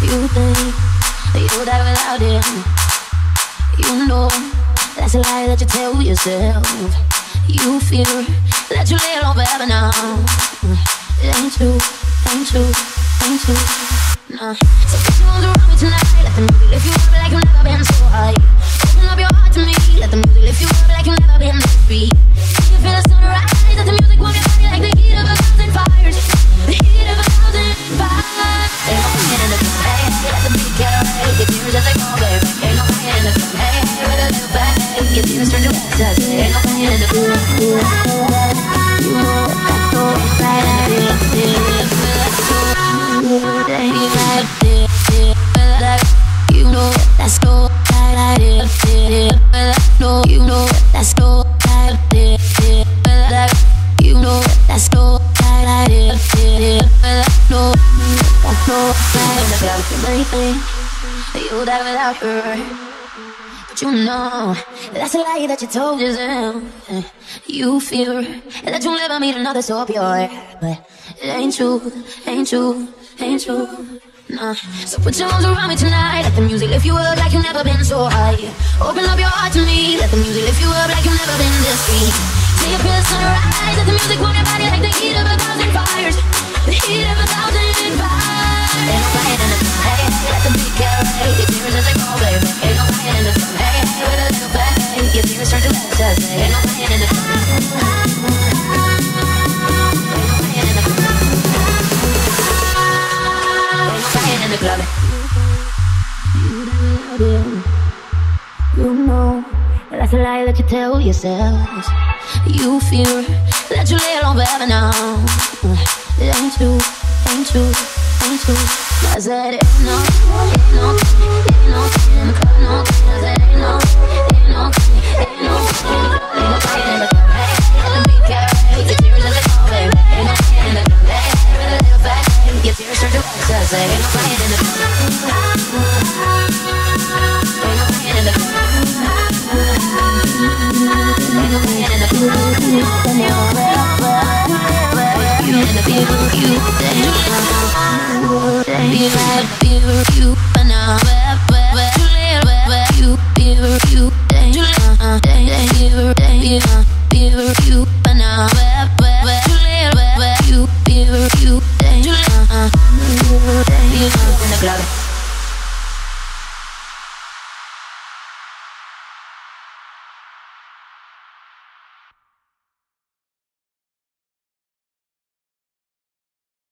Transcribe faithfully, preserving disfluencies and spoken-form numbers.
You think you'll die without him. You know that's a lie that you tell yourself. You fear that you lay alone forever now. It ain't true, ain't true, ain't true. Nah. So put your arms around me tonight. Let the music lift you up like you've never been so high. Open up your heart to me. Let the music lift you up like you've never been this free. Can you feel the sunrise? Let the music warm your body like the heat of a thousand fires. The heat of a thousand fires. Ain't no pain in the club, hey, hey. Let the beat get away. Your tears as they go, baby. Ain't no pain in the club, hey, hey. With a little bang, hey. Your tears turn to ecstasy. Ain't no pain in the club. You know that's so right in the deep, you know that's no I did. No, you know that's no I did. You know that's no I did. No, that's no I did. You die without her. But you know that's a lie that you told yourself. You fear that you'll never meet another so pure. But it ain't true, ain't true, ain't true. Nah. So put your arms around me tonight. Let the music lift you up like you've never been so high. Open up your heart to me. Let the music lift you up like you've never been this free. Till you feel the sunrise. Let the music warm your body like the heat of a thousand fires. The heat of a thousand fires. Ain't no fight in the sun, hey, hey. Let the beat get away. Your tears as they go, baby. Ain't no fight in the sun, hey, hey. With a little bang, your tears turn to ecstasy. Ain't no fight in the sun. In the club, you know that's a lie that you tell yourself. You fear that you lay alone forever now. It ain't true, ain't true, ain't true. I said it ain't no, ain't no, ain't no in the club, no. I said ain't no, ain't no, ain't no in the club, ain't no in the club. Hey, let the beat carry the tears as they fall, baby. Ain't no in the club, hey, with a little bang. Your tears turn to ecstasy. Ain't no fight in the club. Ain't no fight in the club. Ain't no fight in the club. You in the field, you you you you now. You you you you now. You you you in the club.